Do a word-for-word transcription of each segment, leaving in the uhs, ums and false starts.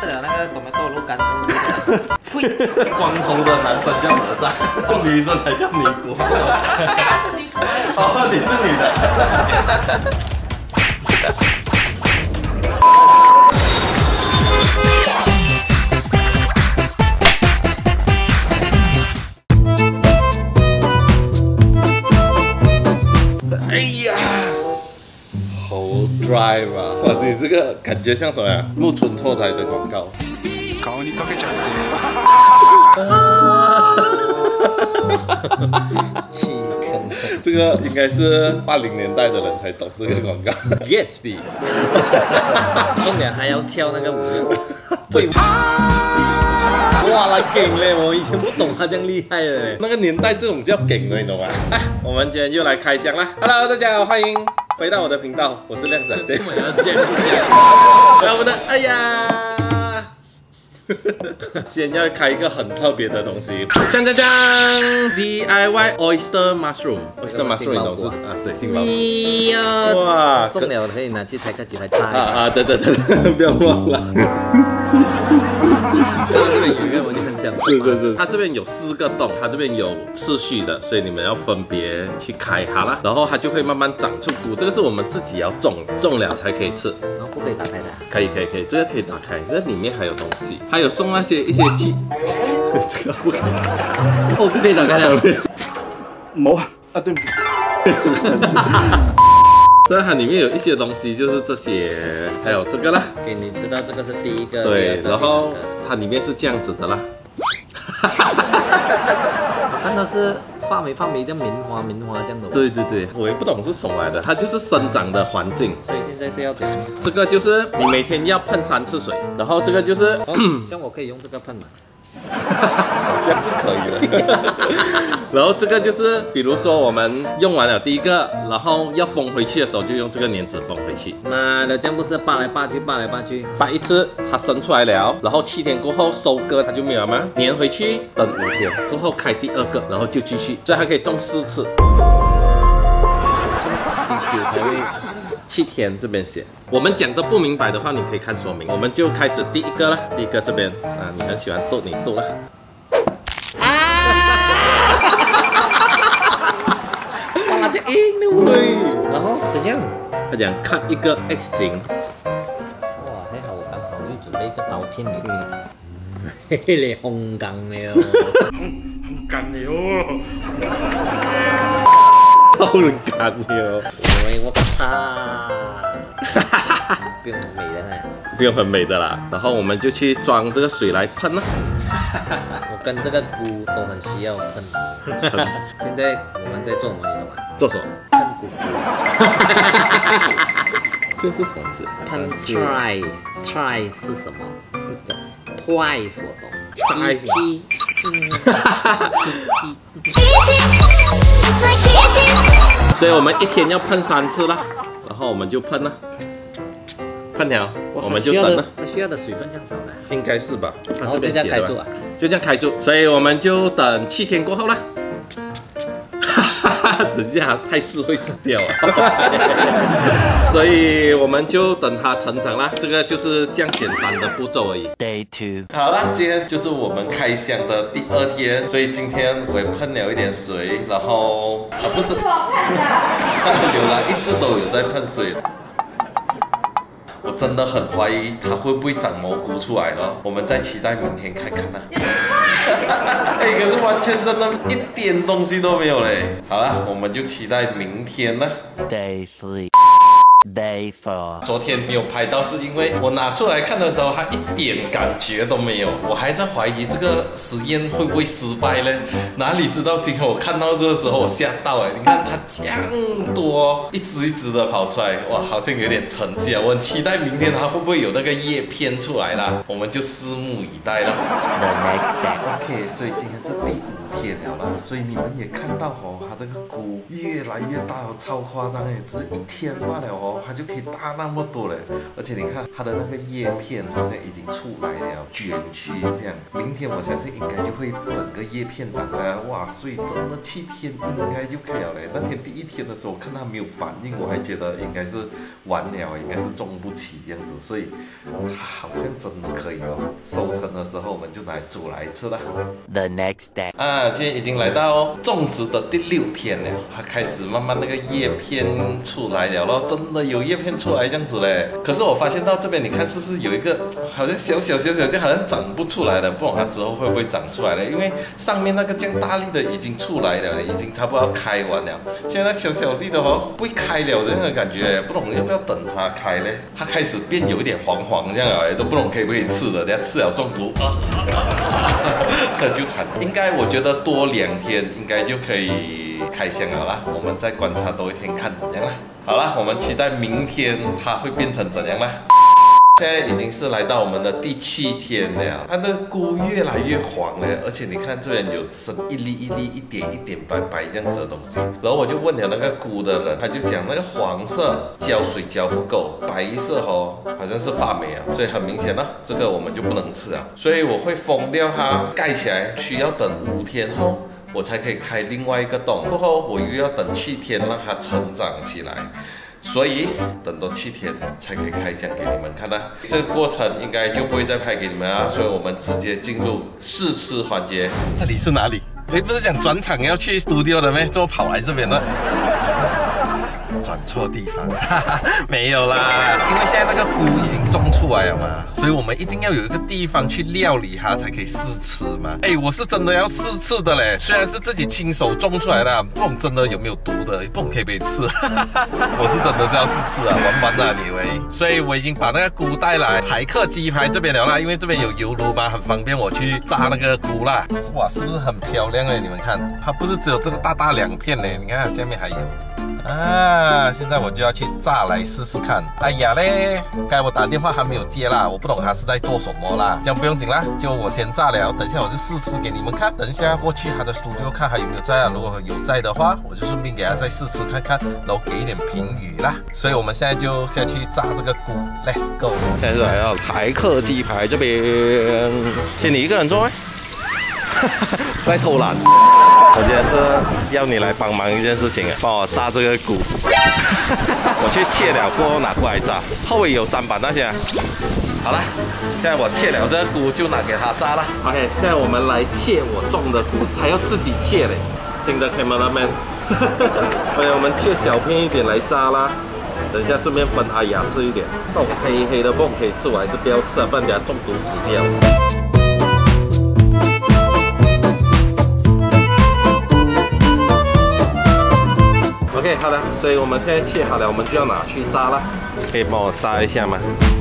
那个多么多肉干。 呸！光头的男生叫和尚，女生才叫尼姑。哦，你是女的。哎呀，好 dry 吧？哇，你这个感觉像什么呀？木村拓哉的广告。 顔にかけちゃって。 弃坑。 这个应该是八零年代的人才懂这个广告。Gatsby。 重点还要跳那个舞。对。哇，他梗嘞！我以前不懂他这样厉害的嘞。 那个年代这种叫梗的，你懂吗？哎，我们今天又来开箱啦 ！Hello， 大家好，欢迎回到我的频道，我是亮仔。 这么要见面？ 来，我们的哎呀！今天要开一个很特别的东西，锵锵锵 ！D I Y Oyster Mushroom，Oyster Mushroom 你懂是啊？对，杏鲍菇。 哇，中了可以拿去台客鸡排炸。 啊啊！对对对，不要忘了。 这边有一个我就很想。 是是是，它这边有四个洞，它这边有次序的，所以你们要分别去开它啦，然后它就会慢慢长出菇。这个是我们自己要种，种了才可以吃。 然后不可以打开的。 可以可以可以，这个可以打开，这里面还有东西，还有送那些一些鸡，这个不可以， 哦，不可以打开了。 冇啊，对不起。所以它里面有一些东西，就是这些，还有这个啦。 给你知道这个是第一个。 对，然后它里面是这样子的啦。 我看到是发霉发霉的棉花棉花这样的。 对对对，我也不懂是什么来的，它就是生长的环境。 所以现在是要怎样？ 这个就是你每天要喷三次水，然后这个就是， 哦，这样我可以用这个喷吗？ 好像是可以的。然后这个就是，比如说我们用完了第一个，然后要封回去的时候，就用这个粘纸封回去。 妈的，这样不是扒来扒去，扒来扒去， 扒一次它生出来了，然后七天过后收割，它就没有了吗？粘回去，等五天过后开第二个，然后就继续，所以它可以种四次。第九才会。七天这边写，我们讲的不明白的话，你可以看说明。我们就开始第一个了，第一个这边啊，你很喜欢逗你逗了。啊！ 哇，这硬的喂！然后怎样？ 他讲看一个 X 型。 哇，还好我刚好又准备一个刀片给你。嘿嘿，你烘干了。 烘干了。 好干了。 喂，我擦！不用很美的哈， 不用很美的啦。然后我们就去装这个水来喷了。 我跟这个菇都很需要喷。现在我们在做什么，你懂吗？ 做什么？ 喷菇。 这是什么意思？ 喷 twice，twice 是什么？不懂。twice 我懂。 twice。所以我们一天要喷三次啦，然后我们就喷了，喷了，我们就等了。 它需要的水分这样少的， 应该是吧？ 然后就这样开住啊， 就这样开住，所以我们就等七天过后啦。等下太湿会死掉啊！所以我们就等它成长啦。这个就是这样简单的步骤而已。 Day two。 好啦，今天就是我们开箱的第二天，所以今天我也喷了一点水，然后啊不是，有啦，一直都有在喷水。我真的很怀疑它会不会长蘑菇出来了，我们再期待明天看看啦。哎，可是完全真的一点东西都没有嘞。好了，我们就期待明天了。 Day three。Day four。 昨天没有拍到，是因为我拿出来看的时候，它一点感觉都没有。我还在怀疑这个实验会不会失败呢？哪里知道今天我看到这个时候，我吓到哎！你看它这样多，一只一只的跑出来，哇，好像有点成绩啊！我很期待明天它会不会有那个叶片出来啦，我们就拭目以待了。 The next day。 OK， 所以今天是第五天了啦，所以你们也看到哦，它这个菇越来越大哦，超夸张哎，只是一天罢了哦。 哦，它就可以大那么多嘞。而且你看它的那个叶片好像已经出来了，卷曲这样。明天我相信应该就会整个叶片长出来，哇！所以真的七天应该就可以了嘞。那天第一天的时候，我看它没有反应，我还觉得应该是完了，应该是种不起这样子。所以它好像真的可以哦。收成的时候我们就拿来煮来吃了。 The next day. 啊，今天已经来到种植的第六天了，它开始慢慢那个叶片出来了咯，真的有叶片出来这样子嘞。可是我发现到这边，你看是不是有一个好像小小小小，就好像长不出来的，不懂它之后会不会长出来了？因为上面那个这样大粒的已经出来了，已经差不多要开完了。现在那小小粒的哦，不会开了这样的感觉，不懂要不要等它开嘞？它开始变有一点黄黄这样啊，都不懂可以不可以吃的，等下吃了中毒，就惨。应该我觉得多两天应该就可以开箱了啦，我们再观察多一天看怎样啦。好啦，我们期待明天它会变成怎样啦。现在已经是来到我们的第七天了，它的菇越来越黄了，而且你看这边有生一粒一粒、一点一点白白这样子的东西。然后我就问了那个菇的人，他就讲那个黄色浇水浇不够，白色哦好像是发霉啊，所以很明显了，这个我们就不能吃啊。所以我会封掉它，盖起来，需要等五天后我才可以开另外一个洞，过后我又要等七天让它成长起来。所以等多七天才可以开箱给你们看啦、啊。这个过程应该就不会再拍给你们啊，所以我们直接进入试吃环节。这里是哪里？你不是讲转场要去 studio 的咩？怎么跑来这边呢？转错地方，哈哈，没有啦，因为现在那个菇已经种出来了嘛，所以我们一定要有一个地方去料理它，才可以试吃嘛。哎，我是真的要试吃的嘞，虽然是自己亲手种出来的，不懂真的有没有毒的，不懂可以不可以吃？我是真的是要试吃啊，玩玩啊，你以为？所以我已经把那个菇带来台客鸡排这边了啦，因为这边有油炉嘛，很方便我去炸那个菇啦。哇，是不是很漂亮哎？你们看，它不是只有这个大大两片嘞，你看下面还有。啊，现在我就要去炸来试试看。哎呀嘞，该我打电话还没有接啦，我不懂他是在做什么啦。这样不用紧啦，就我先炸了，等一下我就试吃给你们看。等一下过去他的 studio 看还有没有在啊，如果有在的话，我就顺便给他再试吃看看，然后给一点评语啦。所以我们现在就下去炸这个菇 ，Let's go。现在是来到台客鸡排这边，先你一个人做吗？在偷懒，我今天是要你来帮忙一件事情啊，帮我炸这个菇。我去切了过后拿过来炸，后尾有砧板那些、啊。好了，现在我切了这个菇就拿给他炸了。OK， 现在我们来切我种的菇，还要自己切嘞。新的 cameraman， OK， 我们切小片一点来炸啦。等一下顺便分阿雅吃一点，这种黑黑的不可以吃，我还是不要吃啊，不然等下中毒死掉。OK， 好了，所以我们现在切好了，我们就要拿去炸了。可以帮我炸一下吗？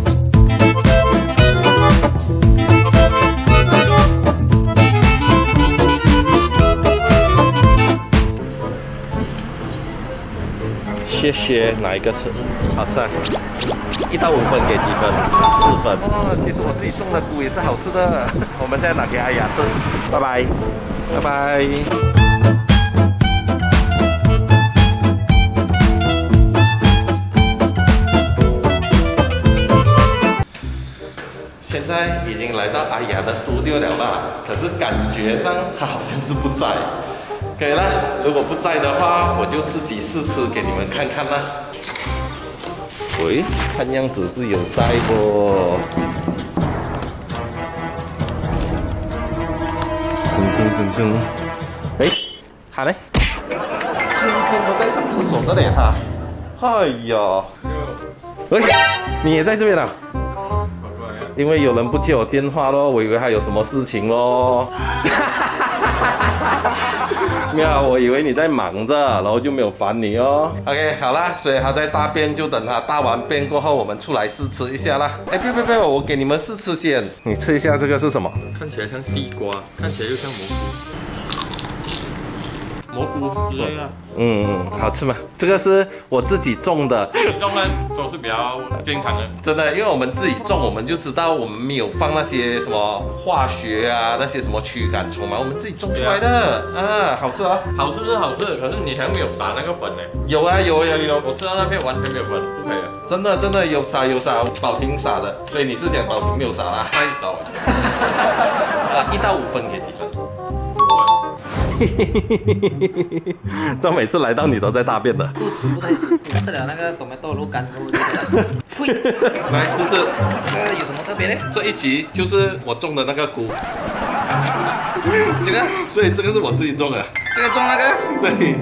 谢谢，哪一个吃？好吃啊！一到五分给几分？四分。哦，其实我自己种的菇也是好吃的。我们现在拿给阿雅吃，拜拜，拜拜。现在已经来到阿雅的 studio 了啦，可是感觉上她好像是不在。可以了，如果不在的话，我就自己试吃给你们看看啦。喂，看样子是有在不？噔噔噔噔，哎，他嘞？天天都在上厕所的嘞他。哎呀，喂，你也在这边啊？因为有人不接我电话咯，我以为他有什么事情咯。没有，我以为你在忙着，然后就没有烦你哦。OK， 好啦，所以他在大便，就等他大完便过后，我们出来试吃一下啦。哎，不要不要不要，我给你们试吃先。你吃一下这个是什么？ 看起来像地瓜，看起来又像蘑菇。 蘑菇之类的。 嗯，好吃吗？这个是我自己种的， 这种呢都是比较健康的。 真的，因为我们自己种，我们就知道我们没有放那些什么化学啊，那些什么驱赶虫嘛，我们自己种出来的啊，好吃啊。 好吃是好吃，可是你还没有撒那个粉呢。 有啊有有有， 我吃到那片完全没有粉，不可以的。 真的真的有撒有撒，宝婷撒的，所以你是讲宝婷没有撒啦？ 太少了。 啊，一到五分给几分？这每次来到你都在大便的。 肚子不太舒服，吃了那个多梅豆肉干之后就觉得，呸， 来试试， 这个有什么特别的？ 这一集就是我种的那个菇， 这个所以这个是我自己种的。 这个种那个， 对。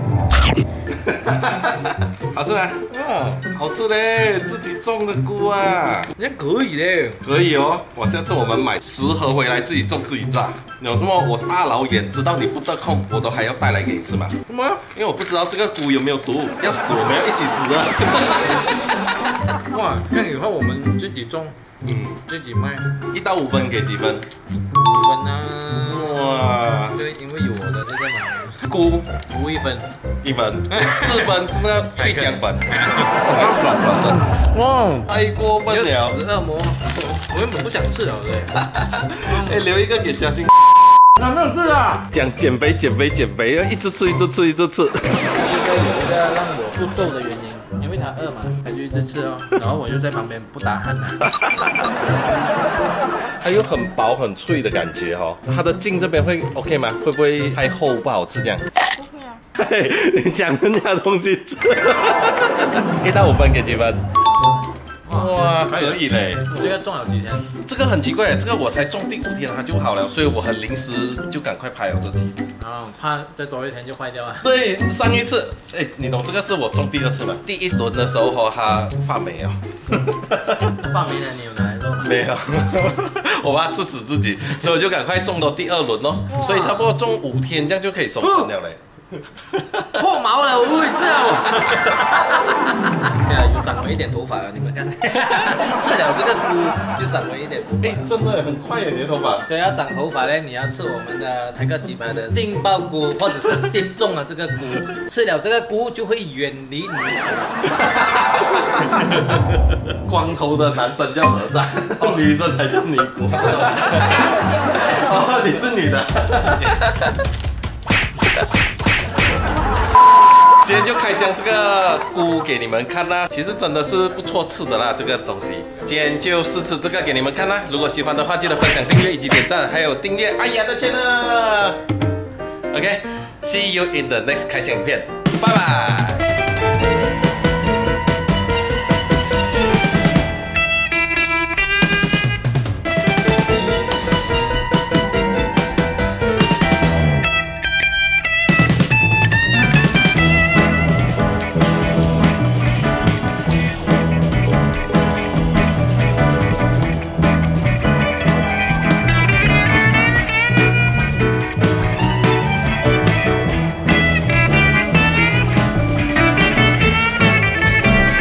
好吃吗？ 哦， 好吃嘞，自己种的菇啊， 也可以的。 可以哦。我下次我们买十盒回来自己种自己榨。有这么我大老远知道你不得空，我都还要带来给你吃嘛？ 什么？ 因为我不知道这个菇有没有毒，要死我们要一起死哇，像以后我们自己种， 嗯， 自己卖， 一到五分给几分？ 五分啊。 哇， 这个因为有我的这个嘛， 菇估一分。 一分，四分是那个脆浆粉。 哇， 太过分有了！ 十二模，我原本不想吃了，对不对？ 哎，留一个给嘉欣。 哪没有吃啊？ 讲减肥减肥减肥，要一直吃一直吃一直吃。 这个有一个让我不瘦的原因，因为他饿嘛，他就一直吃哦，然后我就在旁边不打鼾了。 它有很薄很脆的感觉哦，它的茎这边会 OK 吗？会不会太厚不好吃这样？ 不会啊。 嘿，你抢人家东西吃。一到五分给几分？哇，可以嘞！ 我这个种了几天？ 这个很奇怪，这个我才种第五天它就好了，所以我很临时就赶快拍了这集。 然后怕再多一天就坏掉啊。 对，上一次，哎，你懂这个是我种第二次吗？第一轮的时候哦，它发霉了。 发霉了，你有拿来肉吗？ 没有，我怕吃死自己，所以我就赶快种到第二轮哦，所以差不多种五天，这样就可以收成了嘞。 脱毛了，我不会吃了。对啊，有长回一点头发了，你们看，吃了这个菇就长回一点头发。 哎，真的很快耶，你的头发。 对，要长头发呢，你要吃我们的台客鸡巴的劲爆菇，或者是 Steve 种了这个菇，吃了这个菇就会远离你。 光头的男生叫和尚，女生才叫尼姑。哦，你是女的。今天就开箱这个菇给你们看啦，其实真的是不错吃的啦，这个东西。今天就试吃这个给你们看啦，如果喜欢的话，记得分享、订阅以及点赞，还有订阅阿雅的 channel。OK，see you in the next 开箱影片，拜拜。